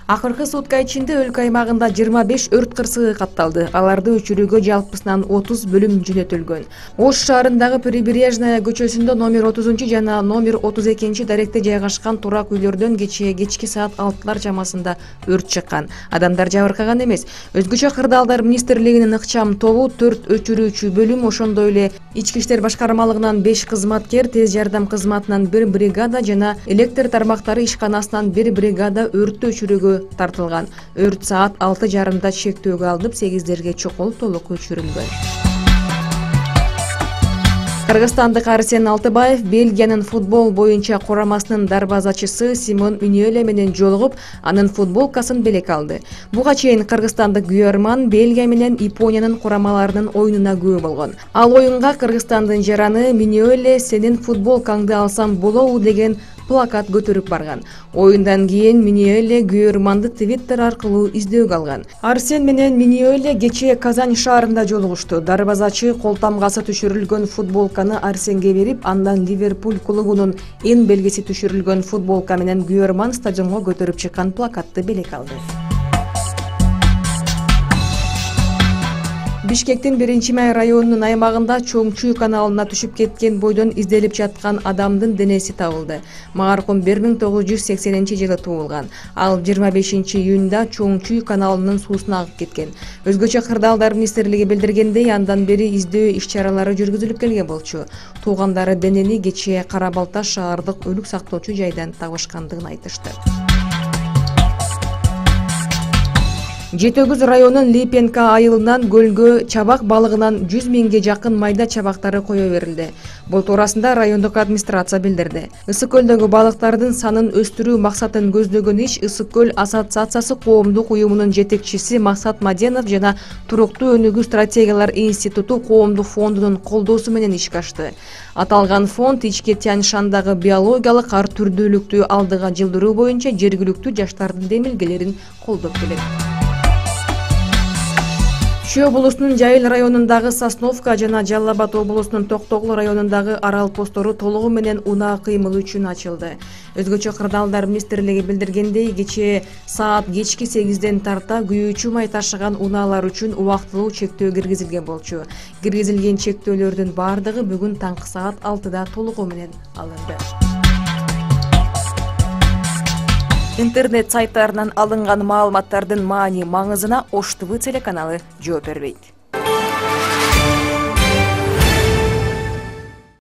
Акыркы сутка ичинде өлкө аймагында 25 өрт кырсыгы катталды. Аларды өчүрүүгө жалпысынан 30 бөлүм жөнөтүлгөн. Ош шаарындагы Прибрежная көчөсүндө номер 30 жана номер 32 даректе жайгашкан турак үйлөрдөн кечки саат 6 чамасында өрт чыккан. Адамдар жабыркаган эмес. Өзгөчө кырдаалдар министрлигинин ыкчам тобу 4 өчүрүүчү бөлүм, ошондой эле ички иштер башкармалыгынан 5 кызматкер, тез жардам кызматынан 1 бригада жана электр тармактары ишканасынан 1 бригада өрттү өчүрүүгө тартылган. Өрт саат 6:30 чектөөгө алынып, 8-дерге чокол толук өчүрүлгөн. Кыргызстандык Арсен Алтыбаев Бельгиянын футбол боюнча курамасынын дарбазачысы Симон Миньоле менен жолугуп, анын футболкасын белек алды. Буга чейин кыргызстандык күйөрман Бельгия менен Япониянын курамаларынын оюнуна күбө болгон. Ал оюнга Кыргызстандын жараны Миньоле "Сенин футболкаңды алсам болобу" деген плакат көтөрүп барган. Оюндан кийин Миньоле күйөрманды Твиттер аркылуу издөөгө алган. Арсен менен Миньоле кечээ Казань шаарында жолугушту. Дарбазачы колтамгасы түшүрүлгөн футболканы Арсенге берип, андан Ливерпуль клубунун эн белгиси түшүрүлгөн футболка менен күйөрман стадионго көтөрүп чыккан плакатты белек алды. Бишкектин 1-Май районунун аймагында Чоңчуй каналына түшүп кеткен бойдон изделип жаткан адамдын денеси табылды. Маркум 1980-жылы туулган. Ал 25-июнда Чоңчуй каналынын суусуна агып кеткен. Өзгөчө кырдаалдар министрлиги билдиргендей, андан бери издөө иш-чаралары жүргүзүлүп келген болчу. Туугандары денени кечээ Кара Балташ шаардык өлүк сактоочу жайдан табышкандыгын айтышты. Жетөгүз районунун Липенка айылынан көлгө чабак балыгынан 100 миңге жакын майда чабактары кое берилди. Бул туурасында райондук администрация билдирди. Ысык көлдөгү балыктардын санын өстүрүү максатын көздөгөн иш Ысык көл ассоциациясы коомдук уюмунун жетекчиси Максат Маденов жана Туруктуу өнүгүү стратегиялар институту коомдук фондунун колдоосу менен ишке ашты. Аталган фонд Ички Тянь-Шандагы биологиялык ар түрдүүлүктү алдыга жылдыруу боюнча жергиликтүү жаштардын демилгелерин колдоп келет. Чүй облусунун Жайыл районундагы Сосновка жана Жалал Абад облусунун Токтогул районундагы Арал постору толугу менен унаа кыймылы үчүн ачылды. Өзгөчө кырдаалдар министрлиги билдиргендей, кечээ саат кечки 8-ден тарта күйүүчү май ташыган унаалар үчүн убактылуу чектөө киргизилген болчу. Киргизилген чектөөлөрдүн бардыгы бүгүн таңкы саат 6-да толугу менен алынды. Интернет сайттарынан алынган маалыматтардын маани маңызына Ош ТВ телеканалы жооп бербейт.